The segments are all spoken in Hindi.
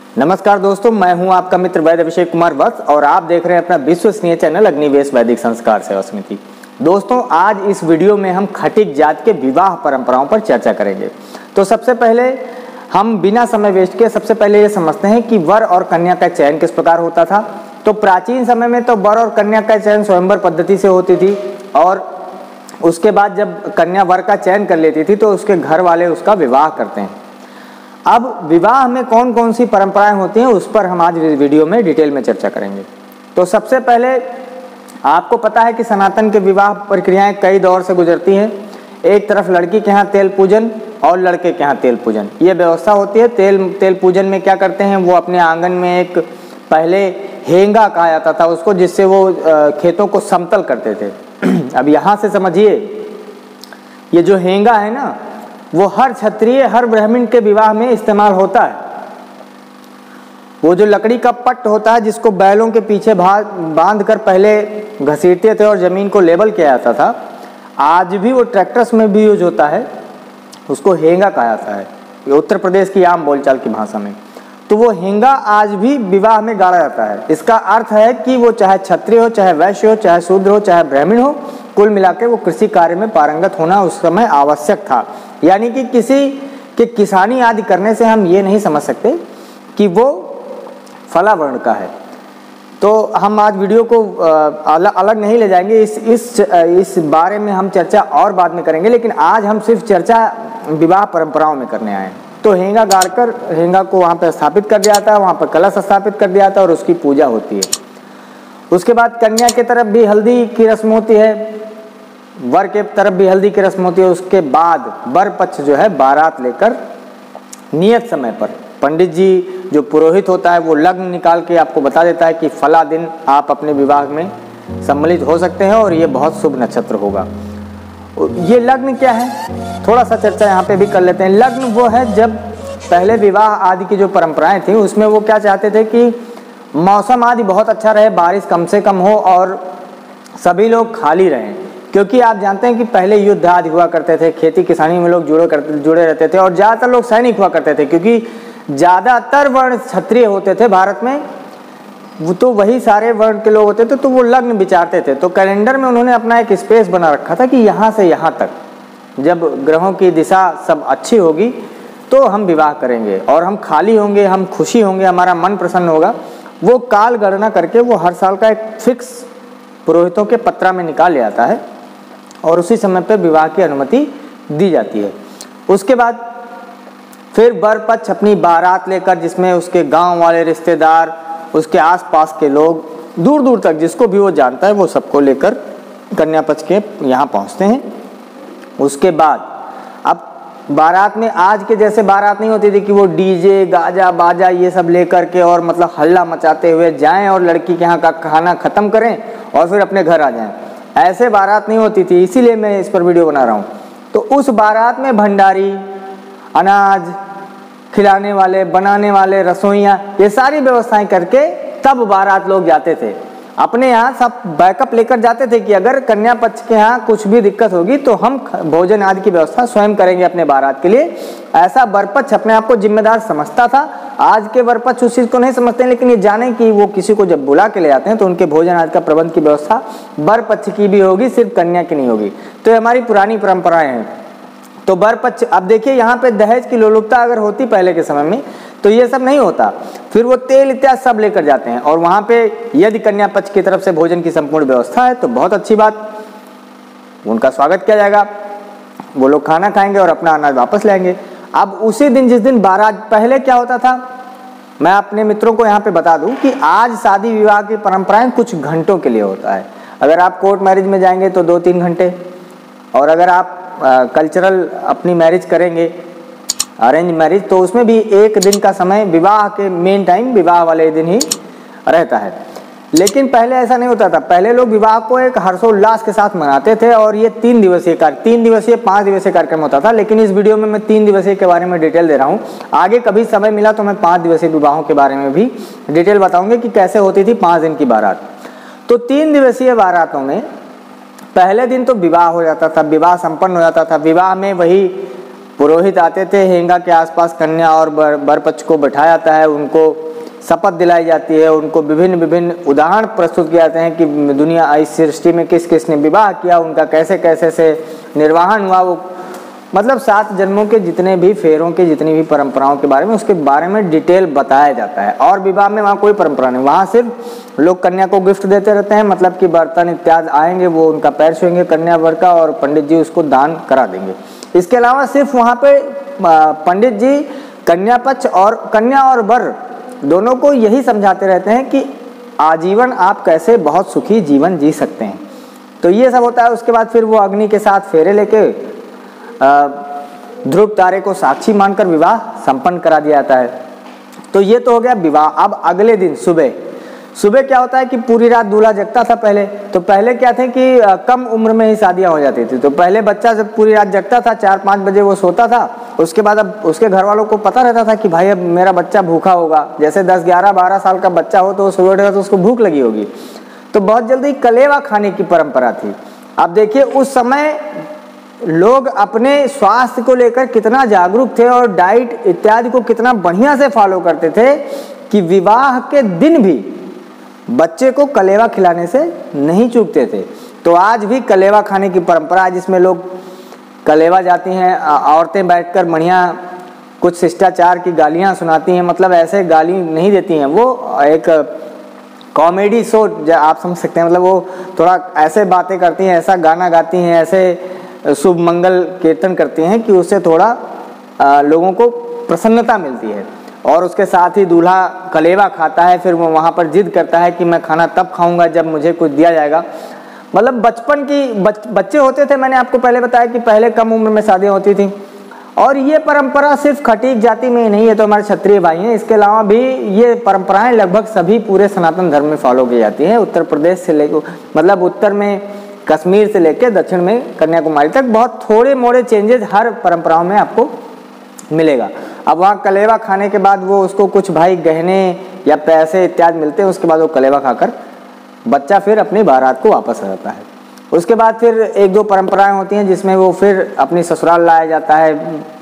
नमस्कार दोस्तों, मैं हूं आपका मित्र वैद्य अभिषेक कुमार वत्स और आप देख रहे हैं अपना विश्वसनीय चैनल अग्निवेश वैदिक संस्कार सेवा समिति। दोस्तों, आज इस वीडियो में हम खटिक जात के विवाह परंपराओं पर चर्चा करेंगे। तो सबसे पहले हम बिना समय वेस्ट किए सबसे पहले ये समझते हैं कि वर और कन्या का चयन किस प्रकार होता था। तो प्राचीन समय में तो वर और कन्या का चयन स्वयंवर पद्धति से होती थी और उसके बाद जब कन्या वर का चयन कर लेती थी तो उसके घर वाले उसका विवाह करते हैं। अब विवाह में कौन कौन सी परंपराएं होती हैं उस पर हम आज वीडियो में डिटेल में चर्चा करेंगे। तो सबसे पहले आपको पता है कि सनातन के विवाह प्रक्रियाएं कई दौर से गुजरती हैं। एक तरफ लड़की के यहाँ तेल पूजन और लड़के के यहाँ तेल पूजन, ये व्यवस्था होती है। तेल पूजन में क्या करते हैं, वो अपने आंगन में एक पहले हेंगा कहा जाता था उसको, जिससे वो खेतों को समतल करते थे। अब यहाँ से समझिए, ये जो हेंगा है ना, वो हर क्षत्रिय हर ब्राह्मण के विवाह में इस्तेमाल होता है। वो जो लकड़ी का पट्ट होता है जिसको बैलों के पीछे बांध कर पहले घसीटते थे और जमीन को लेवल किया जाता था, आज भी वो ट्रैक्टर्स में भी यूज होता है, उसको हेंगा कहा जाता है। ये उत्तर प्रदेश की आम बोलचाल की भाषा में। तो वो हेंगा आज भी विवाह में गाड़ा जाता है। इसका अर्थ है कि वो चाहे क्षत्रिय हो, चाहे वैश्य हो, चाहे शूद्र हो, चाहे ब्राह्मण हो, कुल मिलाकर वो कृषि कार्य में पारंगत होना उस समय आवश्यक था। यानी कि किसी के किसानी आदि करने से हम ये नहीं समझ सकते कि वो फला वर्ण का है। तो हम आज वीडियो को अलग नहीं ले जाएंगे, इस बारे में हम चर्चा और बाद में करेंगे, लेकिन आज हम सिर्फ चर्चा विवाह परंपराओं में करने आए हैं। तो हेंगा गाड़कर हेंगा को वहाँ पे स्थापित कर दिया जाता है, वहाँ पर कलश स्थापित कर दिया जाता है और उसकी पूजा होती है। उसके बाद कन्या की तरफ भी हल्दी की रस्म होती है, वर के तरफ भी हल्दी की रस्म होती है। उसके बाद वर पक्ष जो है बारात लेकर नियत समय पर पंडित जी जो पुरोहित होता है वो लग्न निकाल के आपको बता देता है कि फला दिन आप अपने विवाह में सम्मिलित हो सकते हैं और ये बहुत शुभ नक्षत्र होगा। ये लग्न क्या है, थोड़ा सा चर्चा यहाँ पे भी कर लेते हैं। लग्न वो है जब पहले विवाह आदि की जो परंपराएं थी उसमें वो क्या चाहते थे कि मौसम आदि बहुत अच्छा रहे, बारिश कम से कम हो और सभी लोग खाली रहें। क्योंकि आप जानते हैं कि पहले युद्ध आदि हुआ करते थे, खेती किसानी में लोग जुड़े रहते थे और ज़्यादातर लोग सैनिक हुआ करते थे, क्योंकि ज़्यादातर वर्ण क्षत्रिय होते थे भारत में, वो तो वही सारे वर्ण के लोग होते थे। तो वो लग्न विचारते थे। तो कैलेंडर में उन्होंने अपना एक स्पेस बना रखा था कि यहाँ से यहाँ तक जब ग्रहों की दिशा सब अच्छी होगी तो हम विवाह करेंगे और हम खाली होंगे, हम खुशी होंगे, हमारा मन प्रसन्न होगा। वो काल गणना करके वो हर साल का एक फिक्स पुरोहितों के पत्रा में निकाल ले आता है और उसी समय पर विवाह की अनुमति दी जाती है। उसके बाद फिर वर पक्ष अपनी बारात लेकर, जिसमें उसके गांव वाले रिश्तेदार, उसके आसपास के लोग, दूर दूर तक जिसको भी वो जानता है, वो सबको लेकर कन्या पक्ष के यहाँ पहुँचते हैं। उसके बाद अब बारात में आज के जैसे बारात नहीं होती थी कि वो डीजे गाजा बाजा ये सब लेकर के और मतलब हल्ला मचाते हुए जाएं और लड़की के यहाँ का खाना ख़त्म करें और फिर अपने घर आ जाएं। ऐसे बारात नहीं होती थी, इसीलिए मैं इस पर वीडियो बना रहा हूँ। तो उस बारात में भंडारी, अनाज खिलाने वाले, बनाने वाले, रसोइयाँ, ये सारी व्यवस्थाएं करके तब बारात लोग जाते थे। अपने यहाँ सब बैकअप लेकर जाते थे कि अगर कन्या पक्ष के यहाँ कुछ भी दिक्कत होगी तो हम भोजन आदि की व्यवस्था स्वयं करेंगे अपने बारात के लिए। ऐसा वर पक्ष अपने आप को जिम्मेदार समझता था। आज के वर पक्ष उस चीज़ को नहीं समझते, लेकिन ये जाने कि वो किसी को जब बुला के ले जाते हैं तो उनके भोजन आदि का प्रबंध की व्यवस्था वर पक्ष की भी होगी, सिर्फ कन्या की नहीं होगी। तो ये हमारी पुरानी परंपराएं हैं। तो वर पक्ष, अब देखिए यहाँ पे दहेज की लोलुपता अगर होती पहले के समय में तो ये सब नहीं होता। फिर वो तेल इत्यादि सब लेकर जाते हैं और वहाँ पे यदि कन्या पक्ष की तरफ से भोजन की संपूर्ण व्यवस्था है तो बहुत अच्छी बात, उनका स्वागत किया जाएगा, वो लोग खाना खाएंगे और अपना अनाज वापस लाएंगे। अब उसी दिन जिस दिन बारात, पहले क्या होता था, मैं अपने मित्रों को यहाँ पे बता दूँ कि आज शादी विवाह की परंपराएं कुछ घंटों के लिए होता है। अगर आप कोर्ट मैरिज में जाएंगे तो 2-3 घंटे, और अगर आप कल्चरल अपनी मैरिज करेंगे, अरेंज मैरिज, तो उसमें भी एक दिन का समय, विवाह के मेन टाइम विवाह वाले दिन ही रहता है। लेकिन पहले ऐसा नहीं होता था। पहले लोग विवाह को एक हर्षोल्लास के साथ मनाते थे और ये 3 दिवसीय 5 दिवसीय कार्यक्रम होता था। लेकिन इस वीडियो में मैं 3 दिवसीय के बारे में डिटेल दे रहा हूँ। आगे कभी समय मिला तो मैं 5 दिवसीय विवाहों के बारे में भी डिटेल बताऊंगी कि कैसे होती थी 5 दिन की बारात। तो 3 दिवसीय बारातों में पहले दिन तो विवाह हो जाता था, विवाह संपन्न हो जाता था। विवाह में वही पुरोहित आते थे, हेंगा के आसपास कन्या और वर पक्ष को बैठाया जाता है, उनको शपथ दिलाई जाती है, उनको विभिन्न विभिन्न उदाहरण प्रस्तुत किए जाते हैं कि दुनिया इस सृष्टि में किस किस ने विवाह किया, उनका कैसे कैसे से निर्वाहन हुआ, वो मतलब 7 जन्मों के जितने भी फेरों के जितनी भी परंपराओं के बारे में उसके बारे में डिटेल बताया जाता है। और विवाह में वहाँ कोई परंपरा नहीं, वहाँ सिर्फ लोग कन्या को गिफ्ट देते रहते हैं, मतलब कि बर्तन इत्यादि आएंगे, वो उनका पैर छुएंगे कन्या वर का और पंडित जी उसको दान करा देंगे। इसके अलावा सिर्फ वहाँ पे पंडित जी कन्या पक्ष और कन्या और वर दोनों को यही समझाते रहते हैं कि आजीवन आप कैसे बहुत सुखी जीवन जी सकते हैं। तो ये सब होता है। उसके बाद फिर वो अग्नि के साथ फेरे लेके ध्रुव तारे को साक्षी मानकर विवाह संपन्न करा दिया जाता है। तो ये तो हो गया विवाह। अब अगले दिन सुबह क्या होता है कि पूरी रात दूल्हा जगता था पहले। तो पहले क्या थे कि कम उम्र में ही शादियां हो जाती थी। तो पहले बच्चा जब पूरी रात जगता था 4-5 बजे वो सोता था, उसके बाद अब उसके घर वालों को पता रहता था कि भाई अब मेरा बच्चा भूखा होगा। जैसे 10, 11, 12 साल का बच्चा हो तो सुबह उठेगा तो उसको भूख लगी होगी, तो बहुत जल्दी कलेवा खाने की परंपरा थी। अब देखिए उस समय लोग अपने स्वास्थ्य को लेकर कितना जागरूक थे और डाइट इत्यादि को कितना बढ़िया से फॉलो करते थे कि विवाह के दिन भी बच्चे को कलेवा खिलाने से नहीं चूकते थे। तो आज भी कलेवा खाने की परंपरा है, जिसमें लोग कलेवा जाती हैं, औरतें बैठकर बढ़िया कुछ शिष्टाचार की गालियां सुनाती हैं, मतलब ऐसे गाली नहीं देती हैं, वो एक कॉमेडी शो आप समझ सकते हैं, मतलब वो थोड़ा ऐसे बातें करती हैं, ऐसा गाना गाती हैं, ऐसे शुभ मंगल कीर्तन करती हैं कि उससे थोड़ा लोगों को प्रसन्नता मिलती है। और उसके साथ ही दूल्हा कलेवा खाता है, फिर वो वहाँ पर जिद करता है कि मैं खाना तब खाऊंगा जब मुझे कुछ दिया जाएगा। मतलब बचपन की बच्चे होते थे, मैंने आपको पहले बताया कि पहले कम उम्र में शादियाँ होती थी। और ये परंपरा सिर्फ खटीक जाति में ही नहीं है, तो हमारे क्षत्रिय भाई हैं, इसके अलावा भी ये परंपराएं लगभग सभी पूरे सनातन धर्म में फॉलो की जाती हैं। उत्तर प्रदेश से लेकर मतलब उत्तर में कश्मीर से लेकर दक्षिण में कन्याकुमारी तक बहुत थोड़े मोड़े चेंजेस हर परंपराओं में आपको मिलेगा। अब वहाँ कलेवा खाने के बाद वो उसको कुछ भाई गहने या पैसे इत्यादि मिलते हैं, उसके बाद वो कलेवा खाकर बच्चा फिर अपनी बारात को वापस आ जाता है। उसके बाद फिर 1-2 परंपराएं होती हैं जिसमें वो फिर अपनी ससुराल लाया जाता है।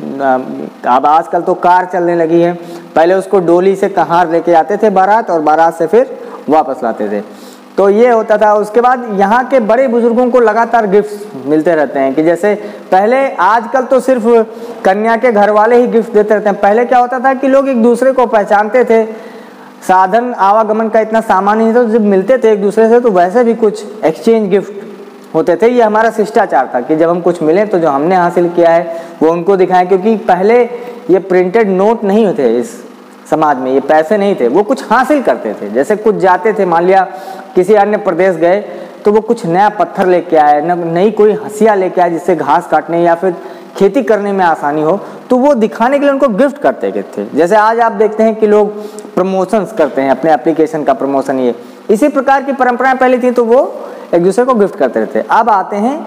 अब आजकल तो कार चलने लगी है, पहले उसको डोली से कहार लेके आते थे बारात और बारात से फिर वापस लाते थे। तो ये होता था। उसके बाद यहाँ के बड़े बुजुर्गों को लगातार गिफ्ट मिलते रहते हैं कि जैसे पहले, आजकल तो सिर्फ कन्या के घर वाले ही गिफ्ट देते रहते हैं। पहले क्या होता था कि लोग एक दूसरे को पहचानते थे, साधन आवागमन का इतना सामान नहीं था, तो जब मिलते थे एक दूसरे से तो वैसे भी कुछ एक्सचेंज गिफ्ट होते थे। ये हमारा शिष्टाचार था कि जब हम कुछ मिले तो जो हमने हासिल किया है वो उनको दिखाएं, क्योंकि पहले ये प्रिंटेड नोट नहीं होते इस समाज में, ये पैसे नहीं थे, वो कुछ हासिल करते थे। जैसे कुछ जाते थे, मान लिया किसी अन्य प्रदेश गए तो वो कुछ नया पत्थर लेके आए, नई कोई हंसिया लेके आए जिससे घास काटने या फिर खेती करने में आसानी हो, तो वो दिखाने के लिए उनको गिफ्ट करते थे। जैसे आज आप देखते हैं कि लोग प्रमोशंस करते हैं, अपने एप्लीकेशन का प्रमोशन, ये इसी प्रकार की परंपराएं पहले थी, तो वो एक दूसरे को गिफ्ट करते रहते। अब आते हैं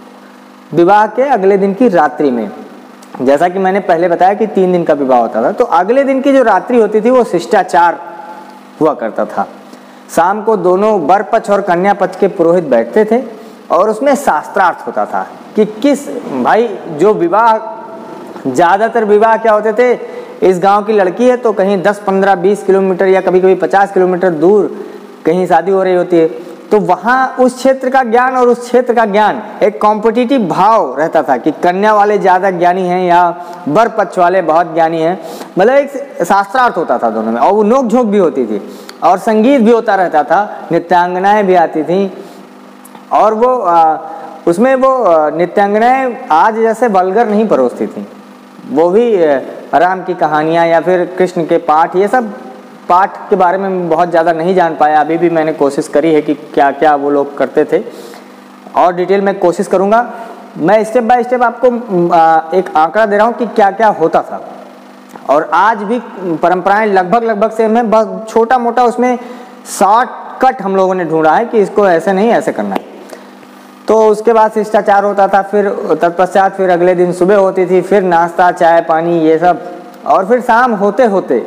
विवाह के अगले दिन की रात्रि में। जैसा कि मैंने पहले बताया कि 3 दिन का विवाह होता था, तो अगले दिन की जो रात्रि होती थी वो शिष्टाचार हुआ करता था। शाम को दोनों वर पक्ष और कन्या पक्ष के पुरोहित बैठते थे और उसमें शास्त्रार्थ होता था कि किस भाई जो विवाह, ज़्यादातर विवाह क्या होते थे, इस गांव की लड़की है तो कहीं 10, 15, 20 किलोमीटर या कभी कभी 50 किलोमीटर दूर कहीं शादी हो रही होती है, तो वहाँ उस क्षेत्र का ज्ञान और उस क्षेत्र का ज्ञान, एक कॉम्पिटिटिव भाव रहता था कि कन्या वाले ज़्यादा ज्ञानी हैं या वर पक्ष वाले बहुत ज्ञानी हैं। मतलब एक शास्त्रार्थ होता था दोनों में, और वो नोक झोंक भी होती थी और संगीत भी होता रहता था, नृत्यांगनाएं भी आती थी। और वो उसमें वो नृत्यांगनाएं आज जैसे वल्गर नहीं परोसती थी, वो भी राम की कहानियाँ या फिर कृष्ण के पाठ, ये सब पाठ के बारे में बहुत ज़्यादा नहीं जान पाया। अभी भी मैंने कोशिश करी है कि क्या क्या वो लोग करते थे, और डिटेल में कोशिश करूँगा। मैं स्टेप बाय स्टेप आपको एक आंकड़ा दे रहा हूँ कि क्या क्या होता था। और आज भी परंपराएं लगभग सेम है, बस छोटा मोटा उसमें शॉर्टकट हम लोगों ने ढूंढा है कि इसको ऐसे नहीं ऐसे करना है। तो उसके बाद शिष्टाचार होता था, फिर तत्पश्चात फिर अगले दिन सुबह होती थी, फिर नाश्ता चाय पानी ये सब, और फिर शाम होते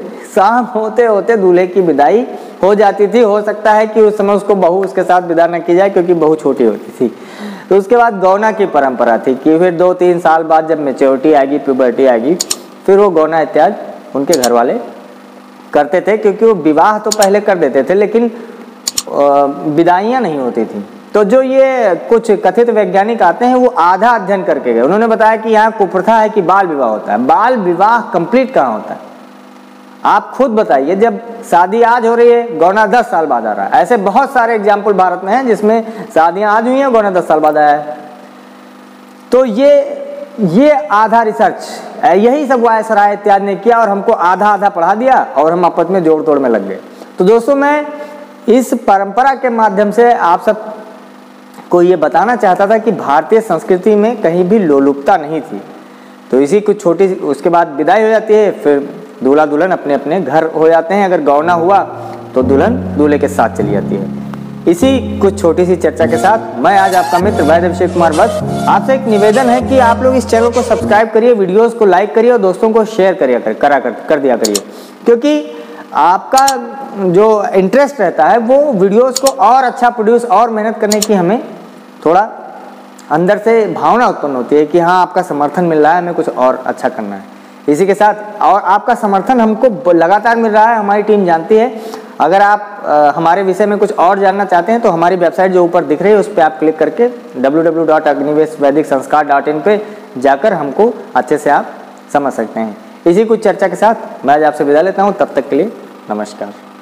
होते दूल्हे की विदाई हो जाती थी। हो सकता है कि उस समय उसको बहू उसके साथ विदा न की जाए क्योंकि बहू छोटी होती थी। तो उसके बाद गौना की परंपरा थी कि फिर 2-3 साल बाद जब मेच्योरिटी आएगी, प्यूबर्टी आएगी, फिर वो गौना इत्यादि उनके घर वाले करते थे, क्योंकि वो विवाह तो पहले कर देते थे लेकिन विदाइयाँ नहीं होती थी। तो जो ये कुछ कथित वैज्ञानिक आते हैं वो आधा अध्ययन करके गए। उन्होंने बताया कि यहाँ कुप्रथा है कि बाल विवाह होता है। बाल विवाह कंप्लीट कहाँ होता है? आप खुद बताइए, जब शादी आज हो रही है, गौना 10 साल बाद आ रहा है। ऐसे बहुत सारे एग्जाम्पल भारत में हैं जिसमें शादियां आज हुई हैं, गौना 10 साल बाद आया है। तो ये आधा रिसर्च यही सब वायसराय इत्यादि ने किया और हमको आधा आधा पढ़ा दिया और हम आपस में जोड़ तोड़ में लग गए। तो दोस्तों, मैं इस परंपरा के माध्यम से आप सब को ये बताना चाहता था कि भारतीय संस्कृति में कहीं भी लोलुपता नहीं थी। तो इसी कुछ छोटी, उसके बाद विदाई हो जाती है, फिर दूल्हा दुल्हन अपने अपने घर हो जाते हैं। अगर गौना हुआ तो दुल्हन दूल्हे के साथ चली जाती है। इसी कुछ छोटी सी चर्चा के साथ मैं आज आपका मित्र वैद्य अभिषेक कुमार वत्स, आपसे एक निवेदन है कि आप लोग इस चैनल को सब्सक्राइब करिए, वीडियोस को लाइक करिए और दोस्तों को शेयर कर दिया करिए, क्योंकि आपका जो इंटरेस्ट रहता है वो वीडियोस को और अच्छा प्रोड्यूस और मेहनत करने की हमें थोड़ा अंदर से भावना उत्पन्न होती है कि हाँ, आपका समर्थन मिल रहा है, हमें कुछ और अच्छा करना है। इसी के साथ और आपका समर्थन हमको लगातार मिल रहा है, हमारी टीम जानती है। अगर आप हमारे विषय में कुछ और जानना चाहते हैं तो हमारी वेबसाइट जो ऊपर दिख रही है उस पर आप क्लिक करके www.agniveshvedicsanskar.in पे जाकर हमको अच्छे से आप समझ सकते हैं। इसी कुछ चर्चा के साथ मैं आज आपसे विदा लेता हूँ। तब तक के लिए नमस्कार।